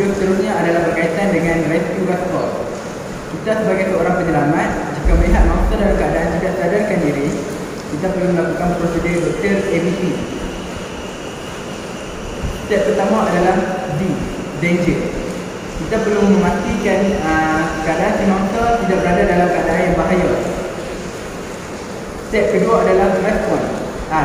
Video seterusnya adalah berkaitan dengan rescue response. Kita sebagai seorang penyelamat, jika melihat mangsa dalam keadaan tidak sadarkan diri, kita perlu melakukan prosedur detail ABP. Step pertama adalah D, danger. Kita perlu memastikan keadaan si mangsa tidak berada dalam keadaan yang bahaya. Step kedua adalah respon, R.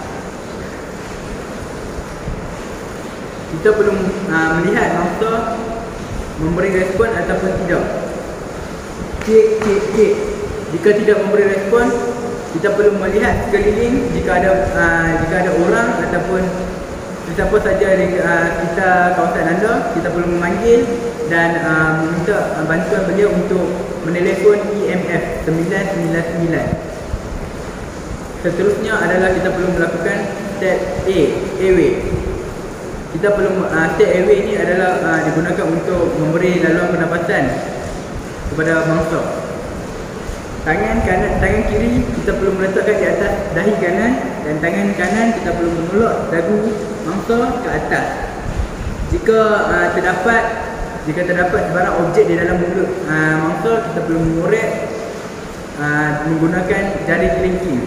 Kita perlu melihat mangsa memberi respon ataupun tidak. C. Jika tidak memberi respon, kita perlu melihat sekeliling jika ada orang ataupun siapa saja di sekitar kawasan anda, kita perlu memanggil dan meminta bantuan beliau untuk menelefon EMF 999. Seterusnya adalah kita perlu melakukan step A, airway. Kita perlu step airway ini adalah digunakan untuk memberi laluan pernafasan kepada mangsa. Tangan kiri kita perlu meletakkan di atas dahi kanan, dan tangan kanan kita perlu menolak dagu mangsa ke atas. Jika terdapat sebarang objek di dalam mulut mangsa, kita perlu mengorek menggunakan jari kelingking.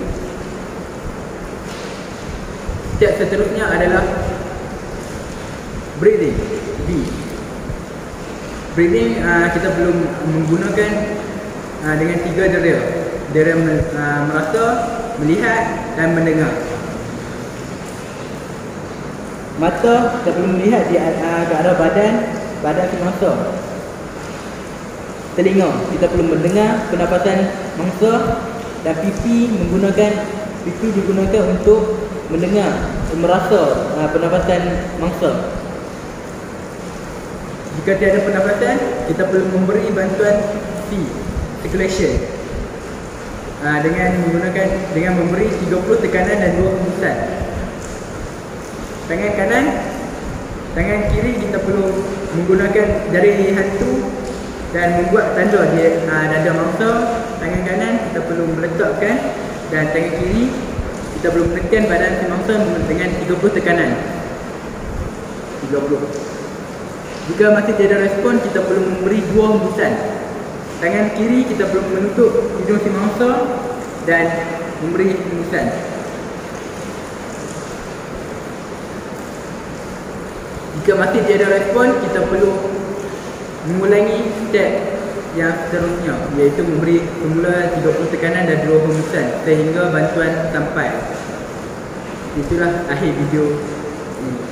Step seterusnya adalah breathing, B. Breathing kita perlu menggunakan dengan 3 dera. Dera merasa, melihat dan mendengar. Mata kita perlu melihat ke arah badan si mangsa. Telinga kita perlu mendengar pernafasan mangsa, dan pipi digunakan untuk mendengar, merasa pernafasan mangsa. Jika tiada pernafasan, kita perlu memberi bantuan C, circulation, dengan memberi 30 tekanan dan 2 hembusan. Tangan kiri kita perlu menggunakan jari hantu dan membuat tanda di dada mangsa. Tangan kanan kita perlu meletakkan, dan tangan kiri kita perlu menekan badan si mangsa dengan 30 tekanan. 30. Jika masih tiada respon, kita perlu memberi 2 hembusan. Tangan kiri kita perlu menutup hidung si mangsa dan memberi hembusan. Jika masih tiada respon, kita perlu mengulangi step yang seterusnya, iaitu memberi semula 30 tekanan dan 2 hembusan sehingga bantuan sampai. Itulah akhir video ini.